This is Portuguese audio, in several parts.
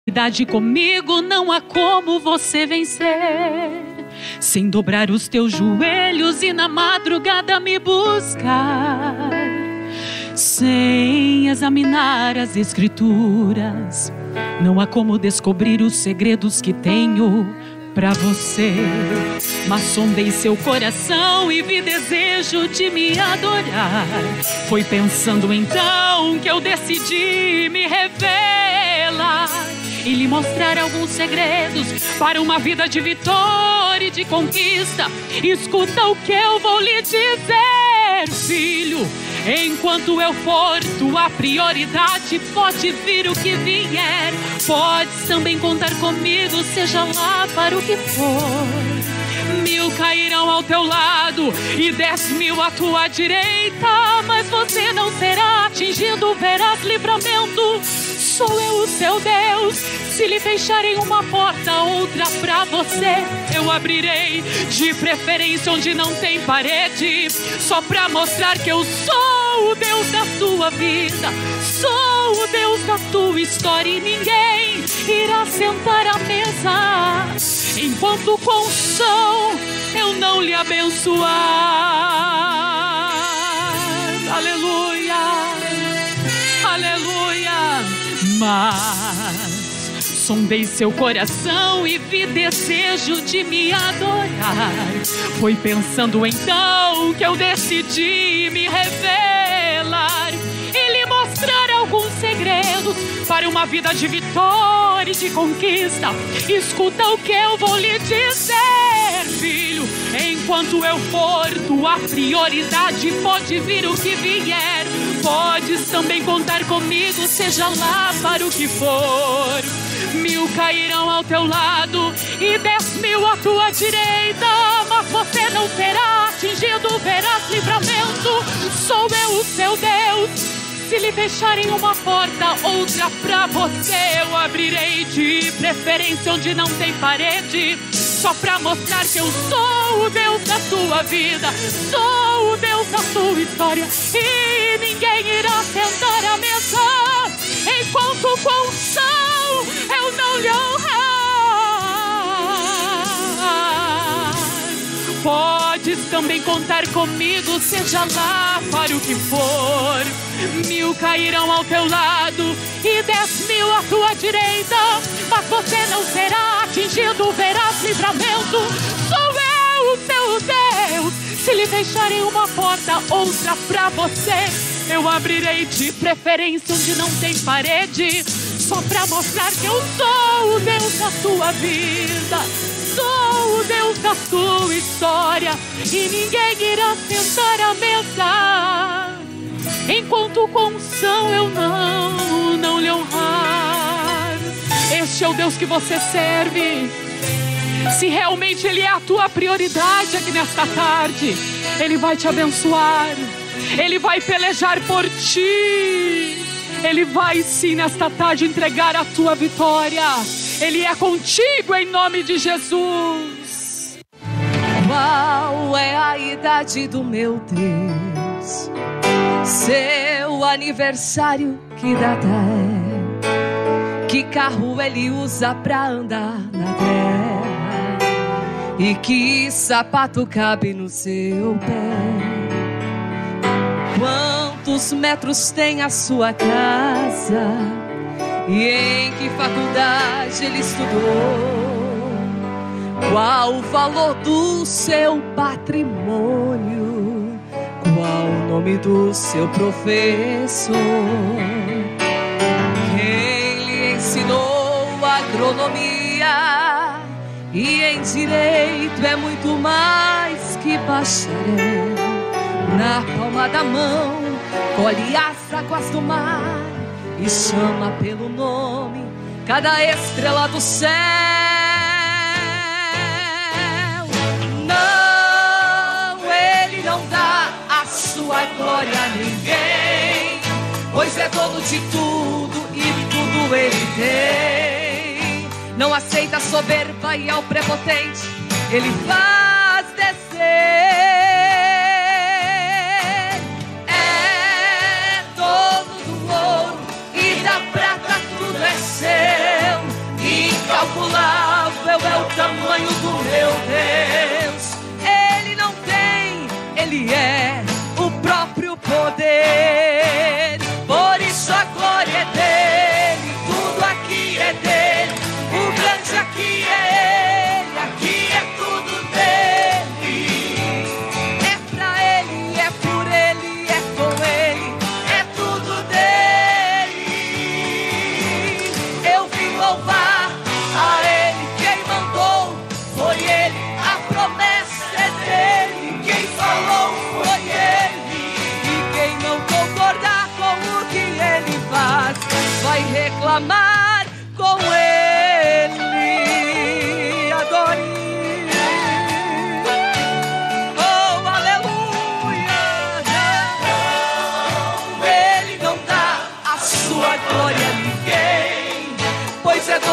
Verdade comigo, não há como você vencer sem dobrar os teus joelhos e na madrugada me buscar, sem examinar as escrituras. Não há como descobrir os segredos que tenho pra você. Mas sondei seu coração e vi desejo de me adorar. Foi pensando então que eu decidi me revelar e lhe mostrar alguns segredos para uma vida de vitória e de conquista. Escuta o que eu vou lhe dizer, filho. Enquanto eu for tua prioridade, pode vir o que vier. Podes também contar comigo, seja lá para o que for. 1000 cairão ao teu lado e 10.000 à tua direita, mas você não será atingido, verás livramento. Sou eu o seu Deus. Se lhe fecharem uma porta, outra pra você eu abrirei, de preferência onde não tem parede, só pra mostrar que eu sou o Deus da tua vida. Sou o Deus da tua história e ninguém irá sentar à mesa enquanto com som eu não lhe abençoar. Aleluia, aleluia. Mas sondei seu coração e vi desejo de me adorar. Foi pensando então que eu decidi me revelar e lhe mostrar alguns segredos para uma vida de vitória e de conquista. Escuta o que eu vou lhe dizer, filho. Enquanto eu for tua prioridade, pode vir o que vier. Podes também contar comigo, seja lá para o que for. 1000 cairão ao teu lado e 10.000 à tua direita, mas você não será atingido, verás livramento. Sou eu o seu Deus. Se lhe fecharem uma porta, outra pra você eu abrirei, de preferência onde não tem parede, só pra mostrar que eu sou o Deus da tua vida. Sou o Deus da tua história e ninguém irá sentar à mesa enquanto com unção eu não lhe honrar. Podes também contar comigo, seja lá para o que for. 1000 cairão ao teu lado e 10.000 à tua direita, mas você não será atingido, verás livramento. Sou eu o seu Deus. Se lhe fecharem uma porta, outra pra você eu abrirei, de preferência onde não tem parede, só pra mostrar que eu sou o Deus da tua vida. Sou o Deus da tua história e ninguém irá sentar à mesa enquanto com unção eu não lhe honrar. Este é o Deus que você serve. Se realmente Ele é a tua prioridade aqui nesta tarde, Ele vai te abençoar. Ele vai pelejar por ti. Ele vai sim nesta tarde entregar a tua vitória. Ele é contigo em nome de Jesus. Qual é a idade do meu Deus? Seu aniversário, que data é? Que carro ele usa pra andar na terra? E que sapato cabe no seu pé? Quantos metros tem a sua casa? E em que faculdade ele estudou? Qual o valor do seu patrimônio? Qual o nome do seu professor? Quem lhe ensinou agronomia? E em direito é muito mais que bacharel. Na palma da mão colhe as águas do mar e chama pelo nome cada estrela do céu. Não, ele não dá a sua glória a ninguém, pois é dono de tudo e tudo ele tem. Não aceita a soberba e ao prepotente ele faz descer. É dono do ouro e da prata, tudo é seu.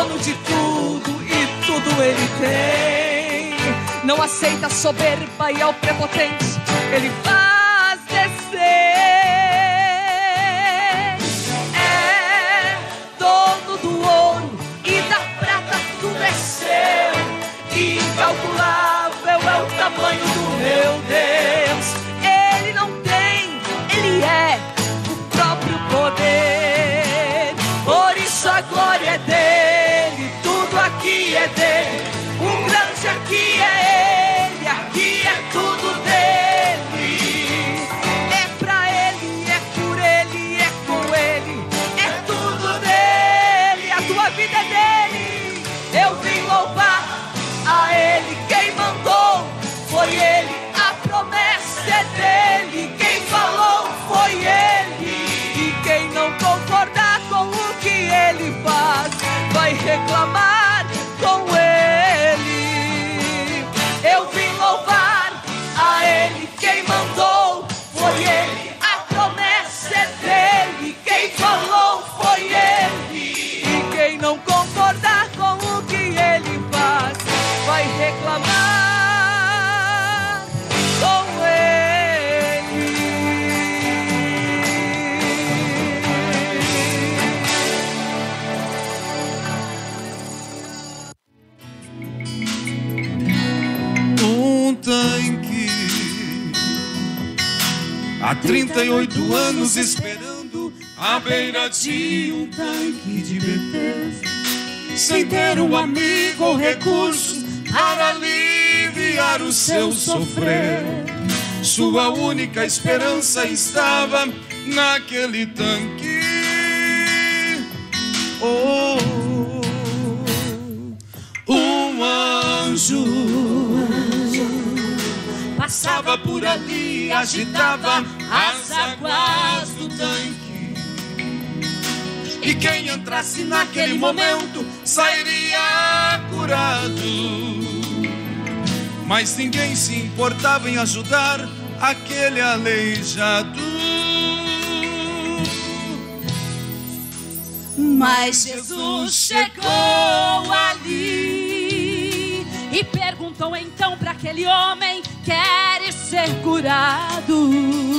dono de tudo e tudo Ele tem. Não aceita a soberba e ao prepotente Ele faz descer. É dono do ouro e da prata, tudo é seu. Incalculável é o tamanho do meu Deus. Ele não tem, Ele é o próprio poder. Por isso a glória é dele, tudo aqui é dele. O grande aqui é Ele, aqui é tudo dele. É pra Ele, é por Ele, é com Ele, é tudo dele. A tua vida é dele. Eu vim louvar a Ele, quem mandou foi Ele. A promessa é dele, quem falou foi Ele. E quem não concordar com o que Ele faz, vai reclamar com Ele. Eu vim louvar a Ele, quem mandou foi Ele. A promessa é dele, quem falou foi Ele. E quem não concordar com o que Ele faz, vai reclamar com Ele. Um tanque, há 38 anos esperando à beira de um tanque de Betesda, sem ter um amigo ou recursos para aliviar o seu sofrer. Sua única esperança estava naquele tanque. Um anjo passava por ali e agitava as águas do tanque. E quem entrasse naquele momento sairia curado. Mas ninguém se importava em ajudar aquele aleijado. Mas Jesus chegou ali e perguntou então para aquele homem: queres ser curado?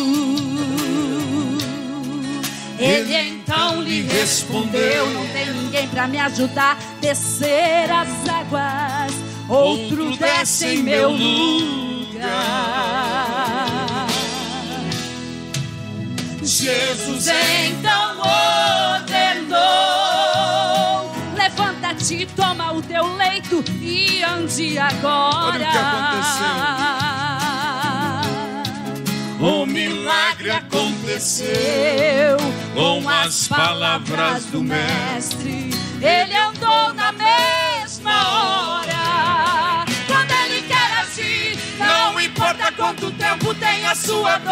Ele então lhe respondeu: não tem ninguém para me ajudar a descer as águas, outro desce em meu lugar. Jesus então ordenou: levanta-te, toma o teu leito e ande agora. Olha o que aconteceu. O milagre aconteceu com as palavras do Mestre. Ele andou na mesma hora. Quando Ele quer agir, Não importa quanto tempo tem a sua dor.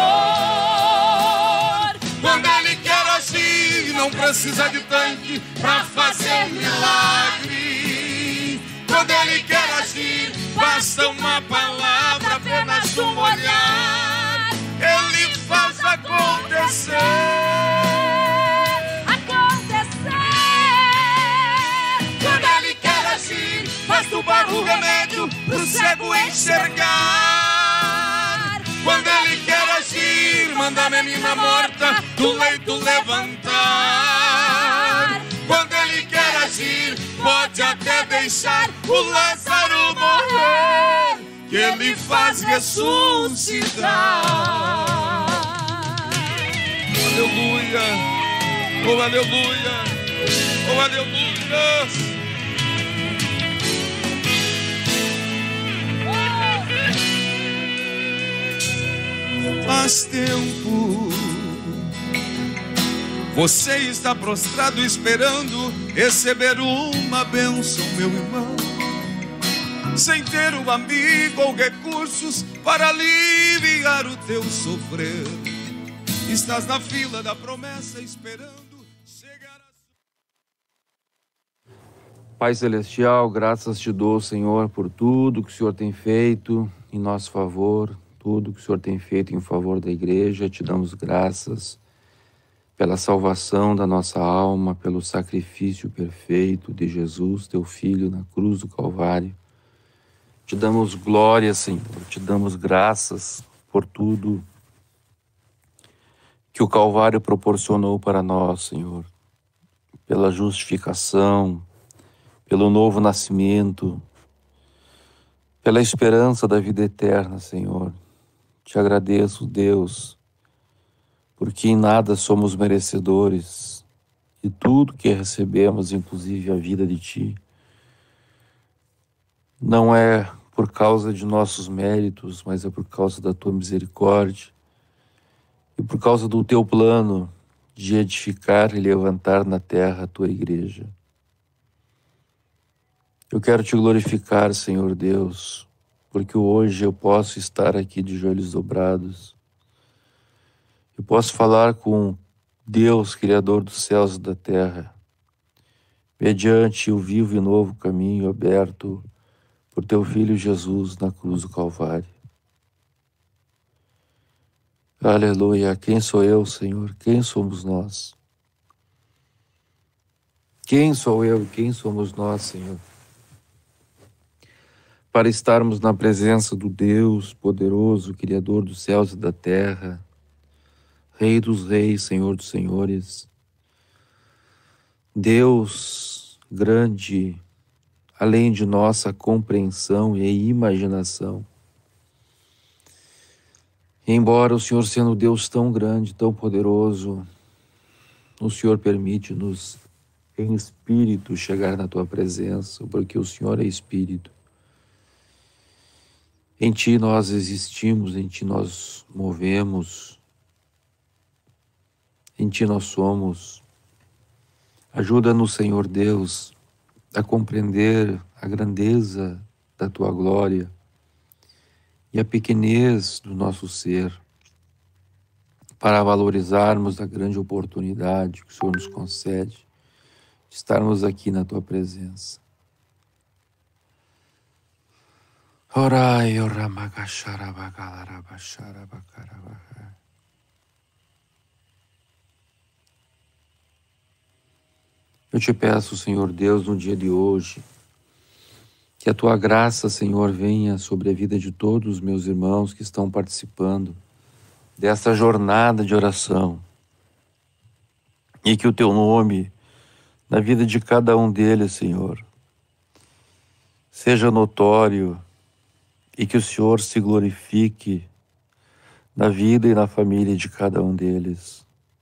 Quando Ele quer agir, não precisa de tanque pra fazer milagre. Quando Ele quer agir, basta uma palavra, apenas um olhar. Ele faz acontecer. Quando Ele quer agir, faz do barro remédio pro cego enxergar. Quando Ele quer agir, manda a menina morta do leito levantar. Quando Ele quer agir, pode até deixar o Lázaro morrer, que Ele faz ressuscitar. Aleluia, oh aleluia, oh aleluia. Faz tempo você está prostrado esperando receber uma bênção, meu irmão, sem ter um amigo ou recursos para aliviar o teu sofrer. Estás na fila da promessa esperando chegar a... Pai Celestial, graças te dou, Senhor, por tudo que o Senhor tem feito em nosso favor, tudo que o Senhor tem feito em favor da igreja. Te damos graças. pela salvação da nossa alma, pelo sacrifício perfeito de Jesus, teu Filho, na cruz do Calvário. Te damos glória, Senhor, te damos graças por tudo que o Calvário proporcionou para nós, Senhor, pela justificação, pelo novo nascimento, pela esperança da vida eterna, Senhor. Te agradeço, Deus, porque em nada somos merecedores e tudo que recebemos, inclusive a vida de Ti, não é por causa de nossos méritos, mas é por causa da Tua misericórdia e por causa do Teu plano de edificar e levantar na terra a Tua igreja. Eu quero Te glorificar, Senhor Deus, porque hoje eu posso estar aqui de joelhos dobrados. Eu posso falar com Deus, Criador dos céus e da terra, mediante o vivo e novo caminho aberto por Teu Filho Jesus na cruz do Calvário. Aleluia. Quem sou eu, Senhor? Quem somos nós? Quem sou eu? Quem somos nós, Senhor? Para estarmos na presença do Deus poderoso, Criador dos céus e da terra, Rei dos reis, Senhor dos senhores, Deus grande, além de nossa compreensão e imaginação. Embora o Senhor sendo Deus tão grande, tão poderoso, o Senhor permite-nos em espírito chegar na Tua presença, porque o Senhor é espírito. Em Ti nós existimos, em Ti nós movemos, em Ti nós somos. Ajuda-nos, Senhor Deus, a compreender a grandeza da Tua glória e a pequenez do nosso ser, para valorizarmos a grande oportunidade que o Senhor nos concede de estarmos aqui na Tua presença. Orai, eu Te peço, Senhor Deus, no dia de hoje, que a Tua graça, Senhor, venha sobre a vida de todos os meus irmãos que estão participando dessa jornada de oração, e que o Teu nome, na vida de cada um deles, Senhor, seja notório, e que o Senhor se glorifique na vida e na família de cada um deles.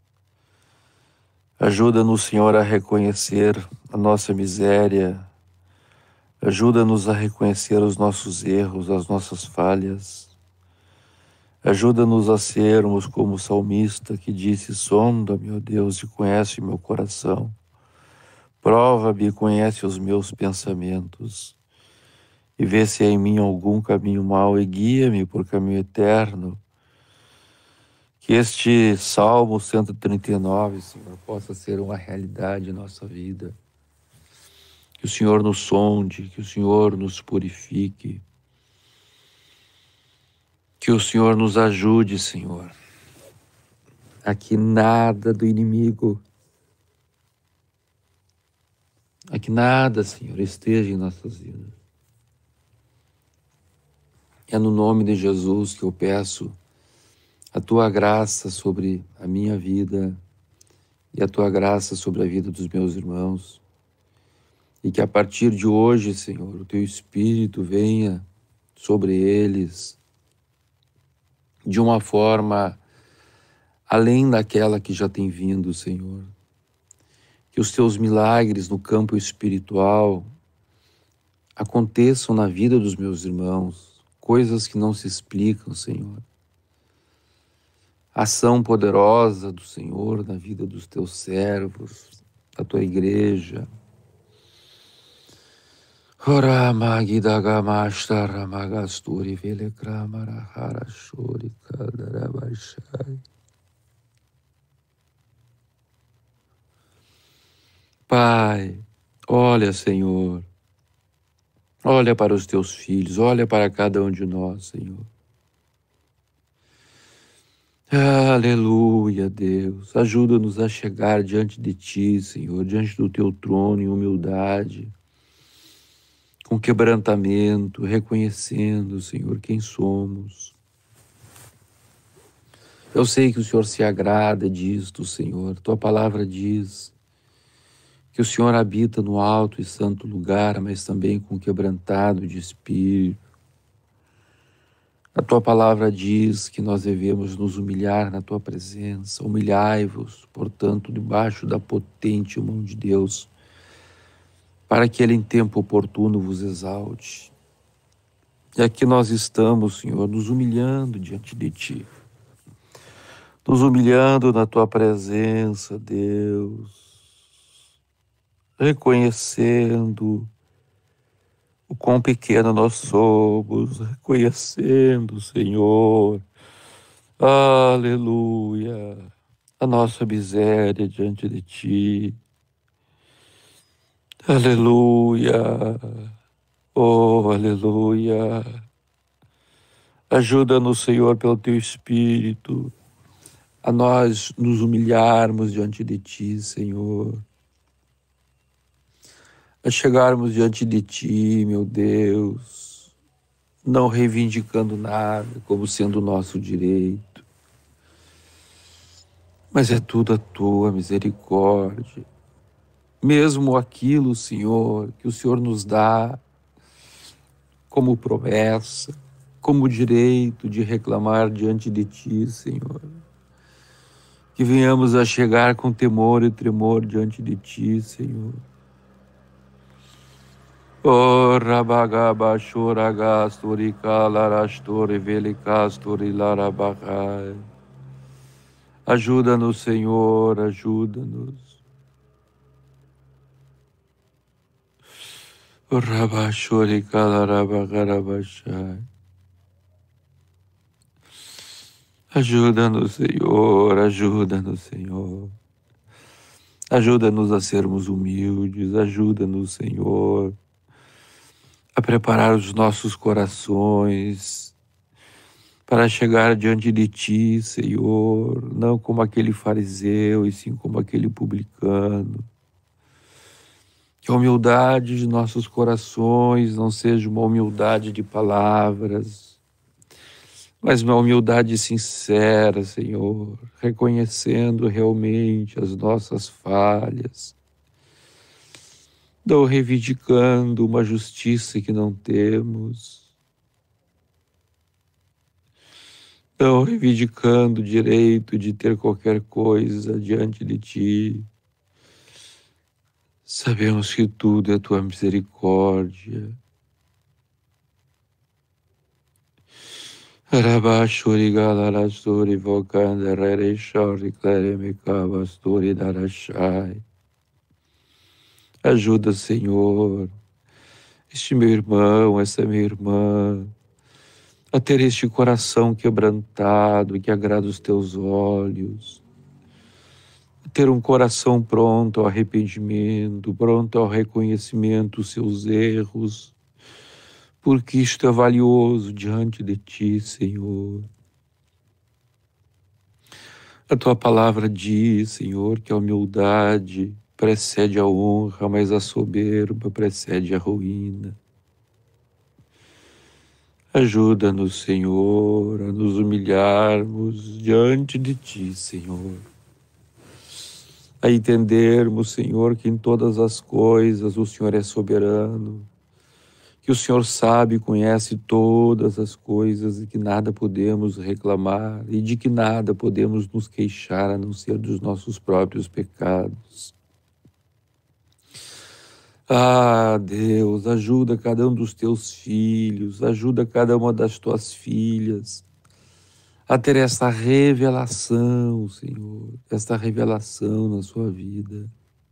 Ajuda-nos, Senhor, a reconhecer a nossa miséria. Ajuda-nos a reconhecer os nossos erros, as nossas falhas. Ajuda-nos a sermos como o salmista que disse: sonda-me, ó Deus, e conhece meu coração. Prova-me e conhece os meus pensamentos. E vê se há em mim algum caminho mau e guia-me por caminho eterno. Que este Salmo 139, Senhor, possa ser uma realidade em nossa vida. Que o Senhor nos sonde, que o Senhor nos purifique. Que o Senhor nos ajude, Senhor, a que nada do inimigo, a que nada, Senhor, esteja em nossas vidas. É no nome de Jesus que eu peço a Tua graça sobre a minha vida e a Tua graça sobre a vida dos meus irmãos. E que a partir de hoje, Senhor, o Teu Espírito venha sobre eles de uma forma além daquela que já tem vindo, Senhor. Que os Teus milagres no campo espiritual aconteçam na vida dos meus irmãos, coisas que não se explicam, Senhor. Ação poderosa do Senhor na vida dos Teus servos, da Tua igreja. Pai, olha, Senhor, olha para os Teus filhos, olha para cada um de nós, Senhor. Aleluia, Deus. Ajuda-nos a chegar diante de Ti, Senhor, diante do Teu trono em humildade, com quebrantamento, reconhecendo, Senhor, quem somos. Eu sei que o Senhor se agrada disto, Senhor. Tua palavra diz que o Senhor habita no alto e santo lugar, mas também com quebrantado de espírito. A Tua palavra diz que nós devemos nos humilhar na Tua presença. Humilhai-vos, portanto, debaixo da potente mão de Deus, para que Ele em tempo oportuno vos exalte. E aqui nós estamos, Senhor, nos humilhando diante de Ti. Nos humilhando na Tua presença, Deus. Reconhecendo o quão pequeno nós somos, reconhecendo, Senhor, aleluia, a nossa miséria diante de Ti, aleluia, oh, aleluia, ajuda-nos, Senhor, pelo Teu Espírito, a nós nos humilharmos diante de Ti, Senhor, a chegarmos diante de Ti, meu Deus, não reivindicando nada como sendo nosso direito, mas é tudo a Tua misericórdia. Mesmo aquilo, Senhor, que o Senhor nos dá como promessa, como direito de reclamar diante de Ti, Senhor. Que venhamos a chegar com temor e tremor diante de Ti, Senhor. Oh, Rabagaba, Shoragastori, Kalarastori, Velikastori, Larabahai. Ajuda-nos, Senhor, ajuda-nos. Oh, Rabashori, Kalarabagarabashai. Ajuda-nos, Senhor, ajuda-nos, Senhor. Ajuda-nos a sermos humildes, ajuda-nos, Senhor, a preparar os nossos corações para chegar diante de Ti, Senhor, não como aquele fariseu, e sim como aquele publicano. Que a humildade de nossos corações não seja uma humildade de palavras, mas uma humildade sincera, Senhor, reconhecendo realmente as nossas falhas, não reivindicando uma justiça que não temos, não reivindicando o direito de ter qualquer coisa diante de Ti. Sabemos que tudo é Tua misericórdia. Rabashuri galarasuri vokanda rereshori kleremikavasturi darashai. Ajuda, Senhor, este meu irmão, essa minha irmã, a ter este coração quebrantado que agrada os Teus olhos, a ter um coração pronto ao arrependimento, pronto ao reconhecimento dos seus erros, porque isto é valioso diante de Ti, Senhor. A Tua palavra diz, Senhor, que a humildade precede a honra, mas a soberba precede a ruína. Ajuda-nos, Senhor, a nos humilharmos diante de Ti, Senhor. A entendermos, Senhor, que em todas as coisas o Senhor é soberano, que o Senhor sabe e conhece todas as coisas e que nada podemos reclamar e de que nada podemos nos queixar a não ser dos nossos próprios pecados. Ah, Deus, ajuda cada um dos Teus filhos, ajuda cada uma das Tuas filhas a ter essa revelação, Senhor, esta revelação na sua vida.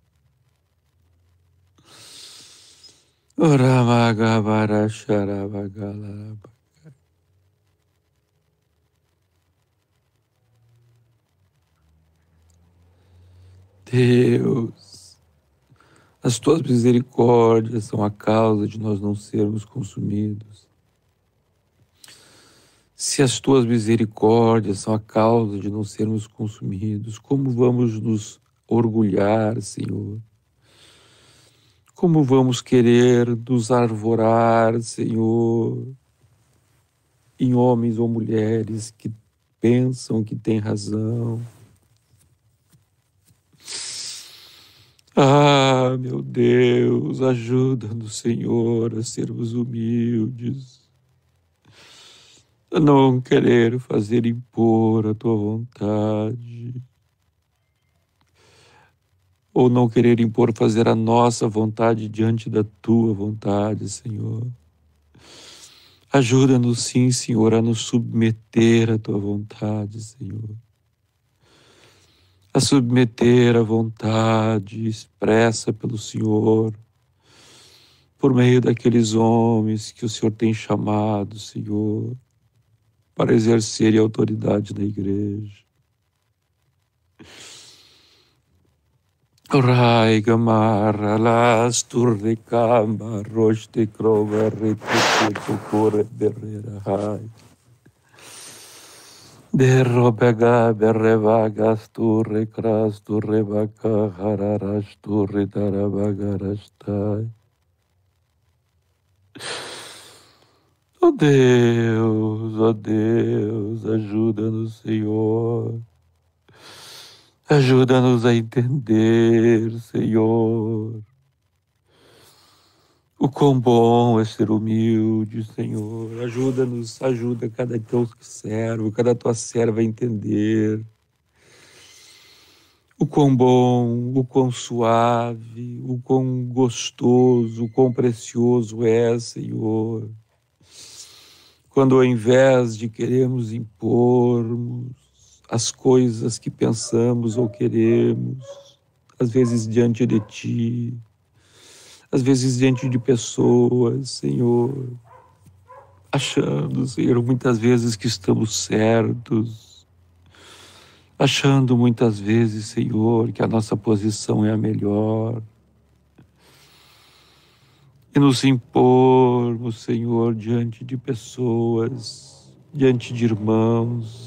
Deus, as Tuas misericórdias são a causa de nós não sermos consumidos. Se as tuas misericórdias são a causa de não sermos consumidos, como vamos nos orgulhar, Senhor? Como vamos querer nos arvorar, Senhor, em homens ou mulheres que pensam que têm razão? Ah, meu Deus, ajuda-nos, Senhor, a sermos humildes, a não querer fazer impor a tua vontade, ou não querer impor fazer a nossa vontade diante da tua vontade, Senhor. Ajuda-nos, sim, Senhor, a nos submeter à tua vontade, Senhor. A submeter a vontade expressa pelo Senhor, por meio daqueles homens que o Senhor tem chamado, Senhor, para exercerem a autoridade na igreja. Rai gamarra las turre cama roste crova repete corre berrera rai. Derrobega berrevagas turre cras turre vaca hararas turre daravagarastai. Oh Deus, ajuda-nos, Senhor. Ajuda-nos a entender, Senhor, o quão bom é ser humilde, Senhor. Ajuda-nos, ajuda cada teu servo, cada tua serva a entender o quão bom, o quão suave, o quão gostoso, o quão precioso é, Senhor, quando ao invés de queremos impormos as coisas que pensamos ou queremos, às vezes diante de Ti, às vezes diante de pessoas, Senhor, achando, Senhor, muitas vezes que estamos certos, achando muitas vezes, Senhor, que a nossa posição é a melhor, e nos impormos, Senhor, diante de pessoas, diante de irmãos,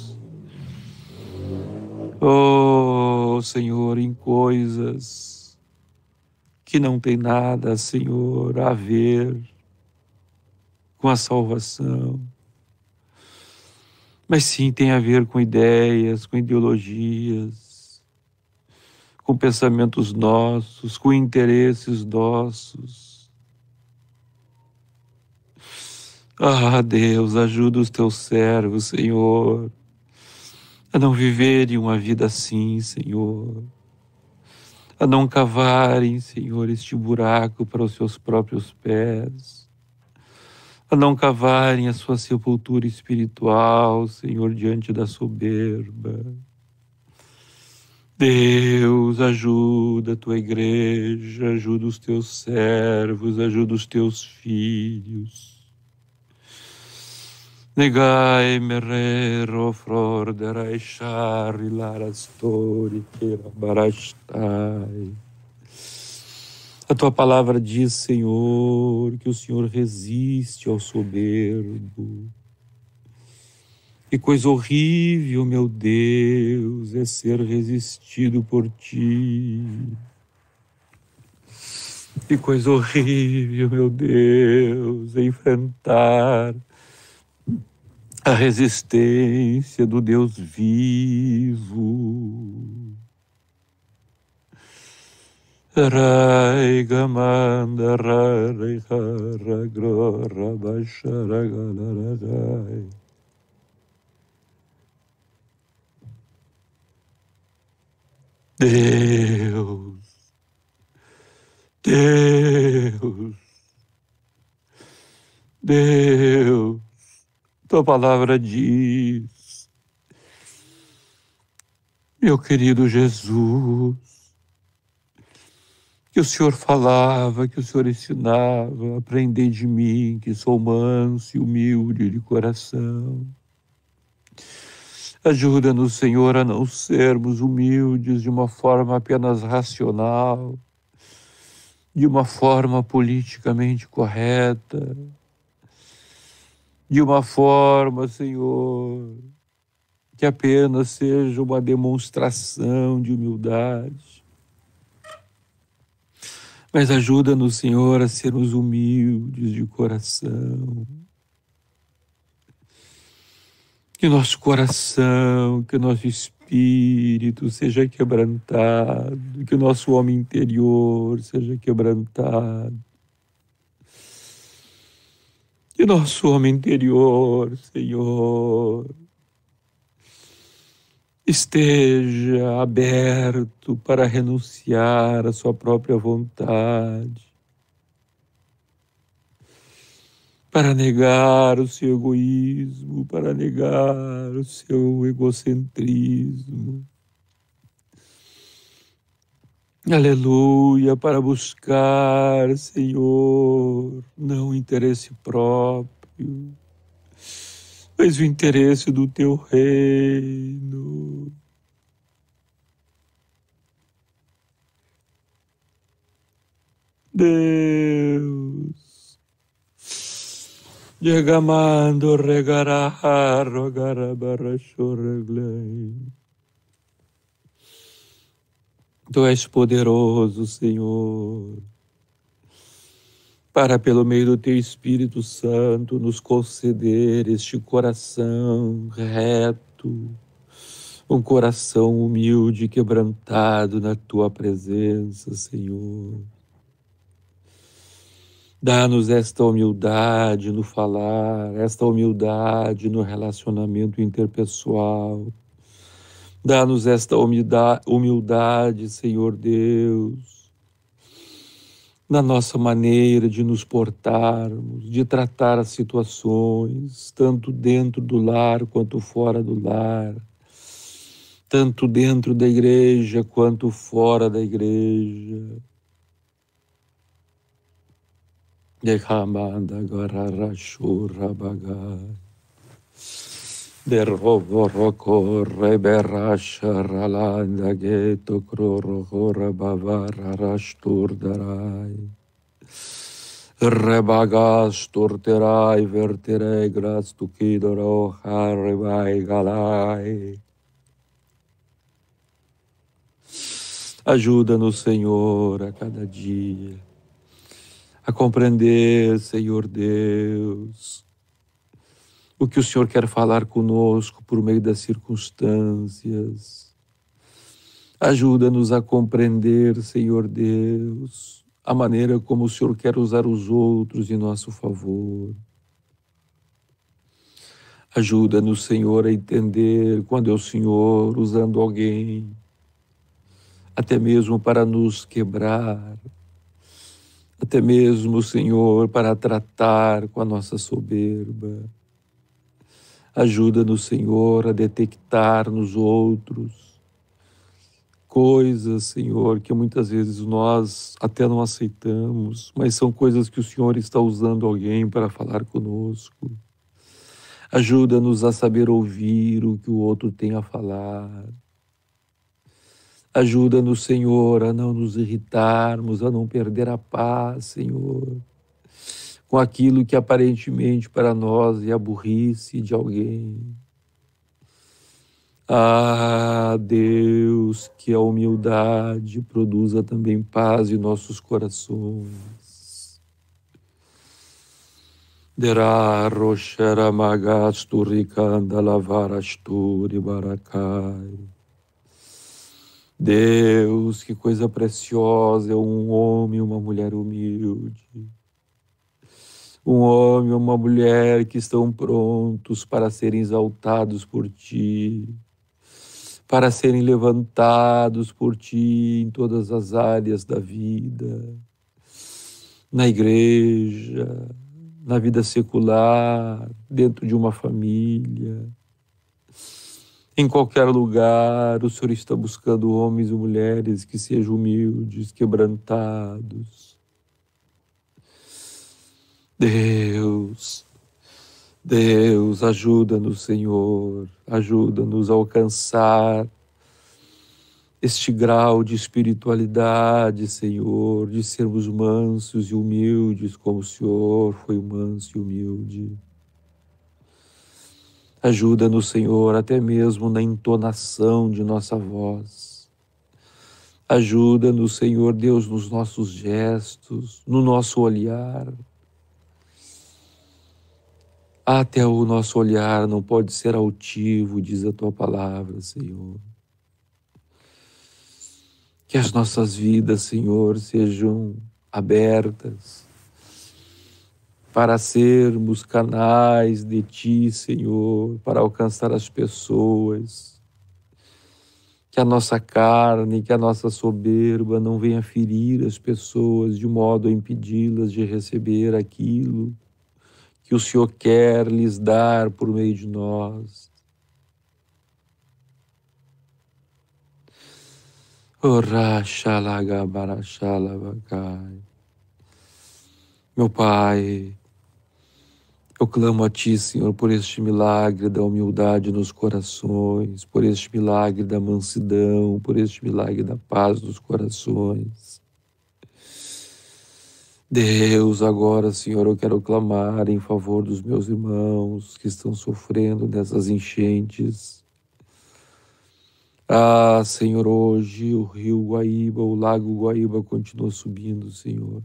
oh, Senhor, em coisas que não tem nada, Senhor, a ver com a salvação, mas sim tem a ver com ideias, com ideologias, com pensamentos nossos, com interesses nossos. Ah, Deus, ajuda os teus servos, Senhor, a não viverem uma vida assim, Senhor, a não cavarem, Senhor, este buraco para os seus próprios pés, a não cavarem a sua sepultura espiritual, Senhor, diante da soberba. Deus, ajuda a tua igreja, ajuda os teus servos, ajuda os teus filhos. Negai merero flor de raixari larastori que barastai. A tua palavra diz, Senhor, que o Senhor resiste ao soberbo. Que coisa horrível, meu Deus, é ser resistido por ti. Que coisa horrível, meu Deus, é enfrentar a resistência do Deus vivo. Rai gamanda rai hara grora baixara galaragai. Deus, tua palavra diz, meu querido Jesus, que o Senhor falava, que o Senhor ensinava, aprendei de mim, que sou manso e humilde de coração. Ajuda-nos, Senhor, a não sermos humildes de uma forma apenas racional, de uma forma politicamente correta, de uma forma, Senhor, que apenas seja uma demonstração de humildade. Mas ajuda-nos, Senhor, a sermos humildes de coração. Que nosso coração, que nosso espírito seja quebrantado, que o nosso homem interior seja quebrantado. Que nosso homem interior, Senhor, esteja aberto para renunciar à sua própria vontade, para negar o seu egoísmo, para negar o seu egocentrismo. Aleluia, para buscar, Senhor, não o interesse próprio, mas o interesse do teu reino. Deus, Yegamando regaraharo garabarashorreglei. Tu és poderoso, Senhor, para pelo meio do teu Espírito Santo nos conceder este coração reto, um coração humilde e quebrantado na tua presença, Senhor. Dá-nos esta humildade no falar, esta humildade no relacionamento interpessoal. Dá-nos esta humildade, Senhor Deus, na nossa maneira de nos portarmos, de tratar as situações, tanto dentro do lar quanto fora do lar, tanto dentro da igreja quanto fora da igreja. Decamanda gararashura bagai. Derrovoroko reberasha ralanda geto krorohora bavara rasturdarai. Rebagasturterai verterei gras tukidoro harvai galai. Ajuda-nos, Senhor, a cada dia a compreender, Senhor Deus, o que o Senhor quer falar conosco por meio das circunstâncias. Ajuda-nos a compreender, Senhor Deus, a maneira como o Senhor quer usar os outros em nosso favor. Ajuda-nos, Senhor, a entender quando é o Senhor usando alguém, até mesmo para nos quebrar, até mesmo, Senhor, para tratar com a nossa soberba. Ajuda-nos, Senhor, a detectar nos outros coisas, Senhor, que muitas vezes nós até não aceitamos, mas são coisas que o Senhor está usando alguém para falar conosco. Ajuda-nos a saber ouvir o que o outro tem a falar. Ajuda-nos, Senhor, a não nos irritarmos, a não perder a paz, Senhor, com aquilo que aparentemente para nós é a burrice de alguém. Ah, Deus, que a humildade produza também paz em nossos corações. Derá roxera magasturicanda lavarasturi baracai. Deus, que coisa preciosa é um homem e uma mulher humilde. Um homem e uma mulher que estão prontos para serem exaltados por Ti, para serem levantados por Ti em todas as áreas da vida, na igreja, na vida secular, dentro de uma família. Em qualquer lugar, o Senhor está buscando homens e mulheres que sejam humildes, quebrantados. Deus, ajuda-nos, Senhor, ajuda-nos a alcançar este grau de espiritualidade, Senhor, de sermos mansos e humildes, como o Senhor foi manso e humilde. Ajuda-nos, Senhor, até mesmo na entonação de nossa voz. Ajuda-nos, Senhor Deus, nos nossos gestos, no nosso olhar. Até o nosso olhar não pode ser altivo, diz a Tua palavra, Senhor. Que as nossas vidas, Senhor, sejam abertas para sermos canais de Ti, Senhor, para alcançar as pessoas. Que a nossa carne, que a nossa soberba não venha ferir as pessoas de modo a impedi-las de receber aquilo que o Senhor quer lhes dar por meio de nós. Meu Pai, eu clamo a Ti, Senhor, por este milagre da humildade nos corações, por este milagre da mansidão, por este milagre da paz nos corações. Deus, agora, Senhor, eu quero clamar em favor dos meus irmãos que estão sofrendo dessas enchentes. Ah, Senhor, hoje o rio Guaíba, o lago Guaíba continua subindo, Senhor.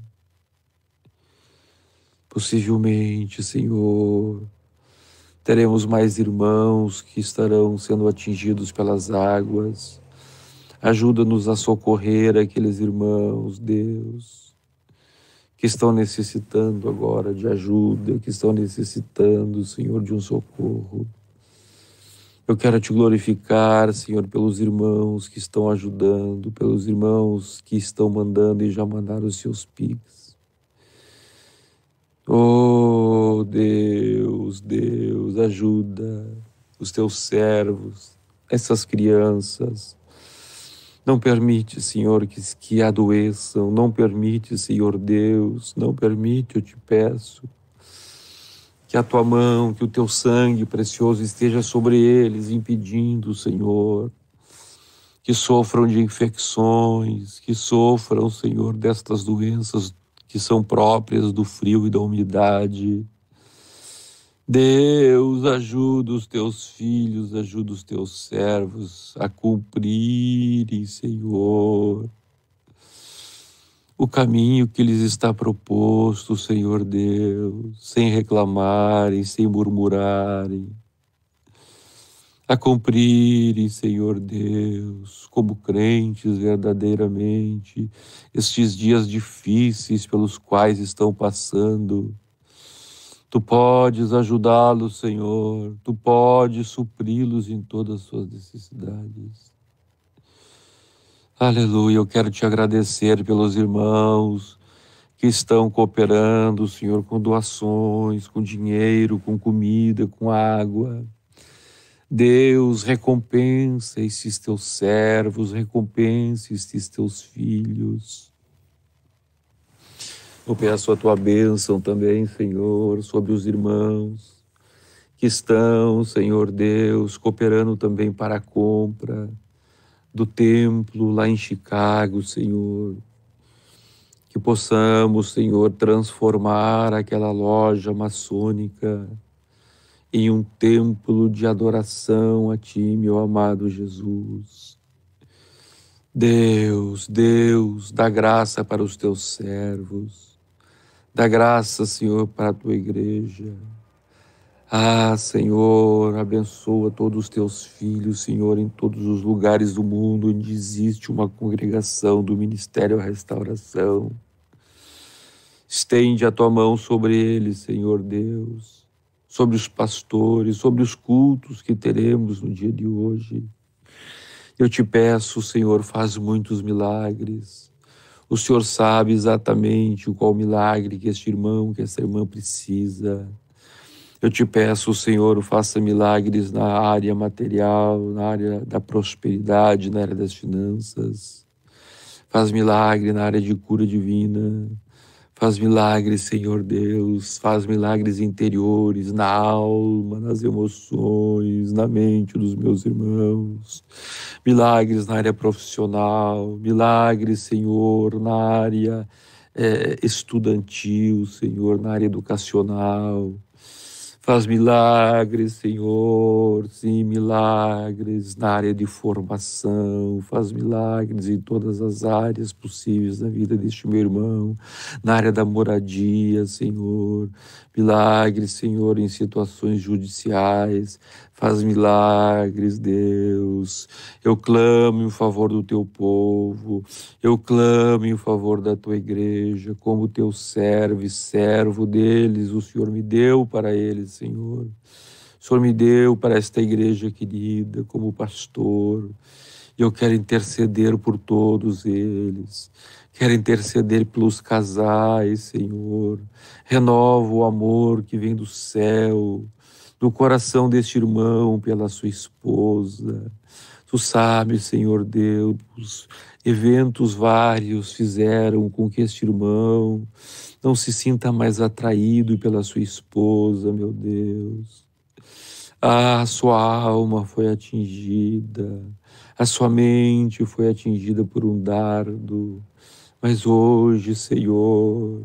Possivelmente, Senhor, teremos mais irmãos que estarão sendo atingidos pelas águas. Ajuda-nos a socorrer aqueles irmãos, Deus, que estão necessitando agora de ajuda, que estão necessitando, Senhor, de um socorro. Eu quero Te glorificar, Senhor, pelos irmãos que estão ajudando, pelos irmãos que estão mandando e já mandaram os seus Pix. Oh, Deus, Deus, ajuda os Teus servos, essas crianças. Não permite, Senhor, que adoeçam. Não permite, Senhor Deus. Não permite, eu Te peço, que a Tua mão, que o Teu sangue precioso esteja sobre eles, impedindo, Senhor, que sofram de infecções, que sofram, Senhor, destas doenças que são próprias do frio e da umidade. Deus, ajuda os Teus filhos, ajuda os Teus servos a cumprirem, Senhor, o caminho que lhes está proposto, Senhor Deus, sem reclamarem, sem murmurarem, a cumprirem, Senhor Deus, como crentes verdadeiramente, estes dias difíceis pelos quais estão passando. Tu podes ajudá-los, Senhor. Tu podes supri-los em todas as suas necessidades. Aleluia, eu quero Te agradecer pelos irmãos que estão cooperando, Senhor, com doações, com dinheiro, com comida, com água. Deus, recompensa esses Teus servos, recompensa esses Teus filhos. Eu peço a Tua bênção também, Senhor, sobre os irmãos que estão, Senhor Deus, cooperando também para a compra do templo lá em Chicago, Senhor. Que possamos, Senhor, transformar aquela loja maçônica em um templo de adoração a Ti, meu amado Jesus. Deus, Deus, dá graça para os Teus servos. Dá graça, Senhor, para a Tua igreja. Ah, Senhor, abençoa todos os Teus filhos, Senhor, em todos os lugares do mundo onde existe uma congregação do Ministério Restauração. Estende a Tua mão sobre eles, Senhor Deus, sobre os pastores, sobre os cultos que teremos no dia de hoje. Eu Te peço, Senhor, faz muitos milagres. O Senhor sabe exatamente qual milagre que este irmão, que essa irmã precisa. Eu Te peço, Senhor, faça milagres na área material, na área da prosperidade, na área das finanças. Faz milagre na área de cura divina. Faz milagres, Senhor Deus. Faz milagres interiores, na alma, nas emoções, na mente dos meus irmãos. Milagres na área profissional. Milagres, Senhor, na área estudantil, Senhor, na área educacional. Faz milagres, Senhor, sim, milagres na área de formação. Faz milagres em todas as áreas possíveis na vida deste meu irmão. Na área da moradia, Senhor. Milagres, Senhor, em situações judiciais. Faz milagres, Deus. Eu clamo em favor do teu povo. Eu clamo em favor da tua igreja. Como teu servo e servo deles, o Senhor me deu para eles, Senhor. O Senhor me deu para esta igreja querida como pastor. Eu quero interceder por todos eles. Quero interceder pelos casais, Senhor. Renova o amor que vem do céu, do coração deste irmão pela sua esposa. Tu sabes, Senhor Deus, eventos vários fizeram com que este irmão não se sinta mais atraído pela sua esposa, meu Deus. A sua alma foi atingida, a sua mente foi atingida por um dardo, mas hoje, Senhor,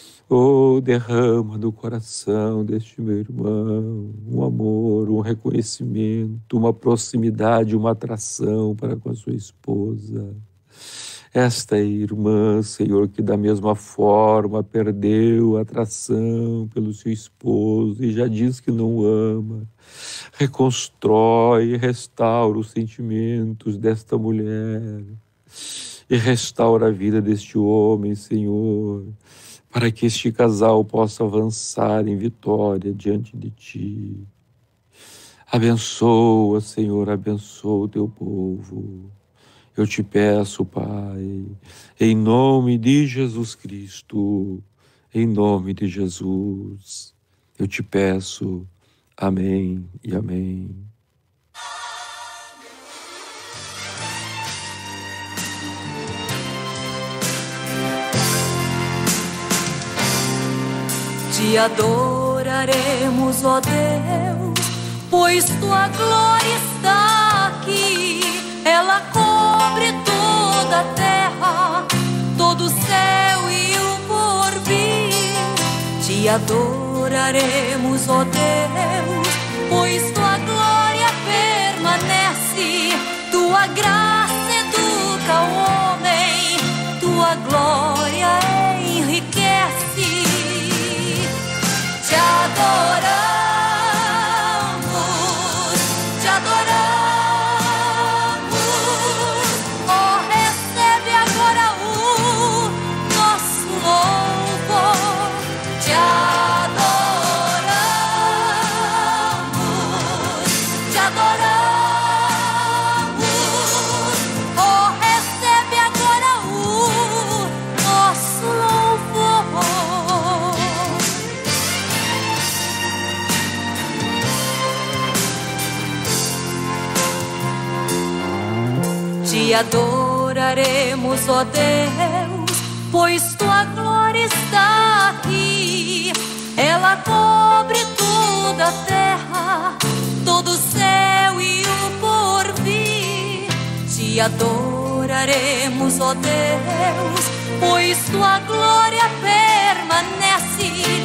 derrama no coração deste meu irmão um amor, um reconhecimento, uma proximidade, uma atração para com a sua esposa. Esta irmã, Senhor, que da mesma forma perdeu a atração pelo seu esposo e já diz que não ama, reconstrói e restaura os sentimentos desta mulher e restaura a vida deste homem, Senhor, para que este casal possa avançar em vitória diante de Ti. Abençoa, Senhor, abençoa o Teu povo. Eu te peço, Pai, em nome de Jesus Cristo, em nome de Jesus, eu te peço, amém e amém. Te adoraremos, ó Deus, pois tua glória está aqui. Ela cobre toda a terra, todo o céu e o porvir. Te adoraremos, ó Deus, pois tua glória permanece. Tua graça educa o homem, tua glória enriquece. Te adoramos, te adoramos. Oh, recebe agora o nosso louvor. Te adoramos, te adoramos. Oh, recebe agora o nosso louvor. Te adoraremos, ó Deus, pois tua glória está aqui. Ela cobre toda a terra, todo o céu e o porvir. Te adoraremos, ó Deus, pois tua glória permanece.